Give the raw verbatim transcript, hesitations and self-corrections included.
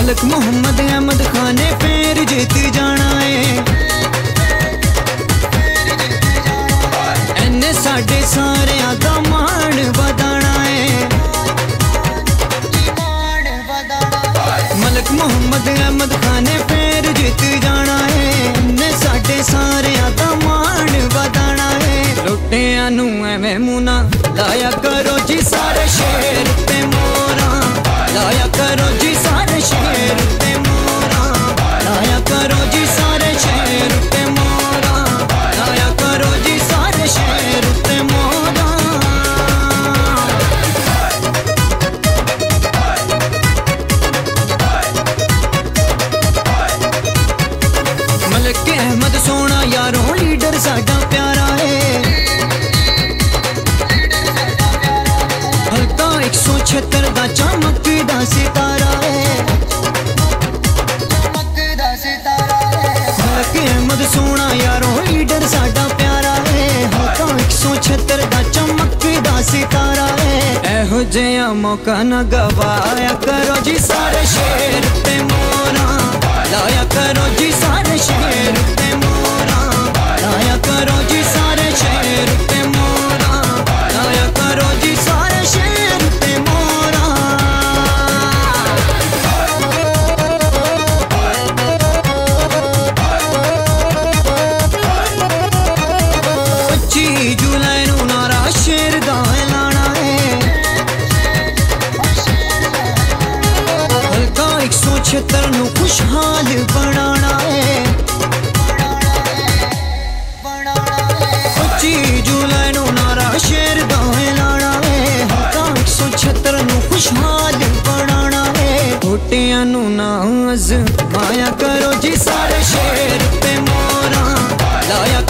मलक मुहम्मद अहमद खान ने फिर जीत जाना है। इन्ने साडे सारियां दा मान वधाना है। मलक मुहम्मद अहमद खान ने फिर जीत जाना है। इन्ने साडे सारियां दा मान वधाना है। लुटियां नूं एवें मुना लाया करो जी सारे शेर ते मोरा, लाया करो जी सारे शेर ते मोरा, लाया करो जी सारे शेर ते मोरा, लाया करो जी सारे शेर ते मोरा। मलक अहमद सोना यारों लीडर साडा प्यारा है। हल्का एक सौ छहत्तर दा चमकदा सितारा है। मलक अहमद सोना यारों लीडर साडा प्यारा है। हल्का एक सौ छहत्तर दा चमकदा सितारा है। एहो जिहा मौका न गवाया करो जी सारे शेर ते मोरा, लाया करो जी सारे शेर ते मोरा, लाया करो जी सारे शेर ते मोरा, लाया करो जी सारे शेर ते मोरा। पच्ची जुलाई नू नारा शेर दा ऐलाना है। हल्का एक सौ छहत्तर नू खुशहाल बनाना है। पच्ची जुलाई नू नारा शेर दा ऐलाना है। हल्का एक सौ छहत्तर नू खुशहाल बनाना है। छोटियां नू ना आजमाया करो जी सारे शेर ते मोरा, लाया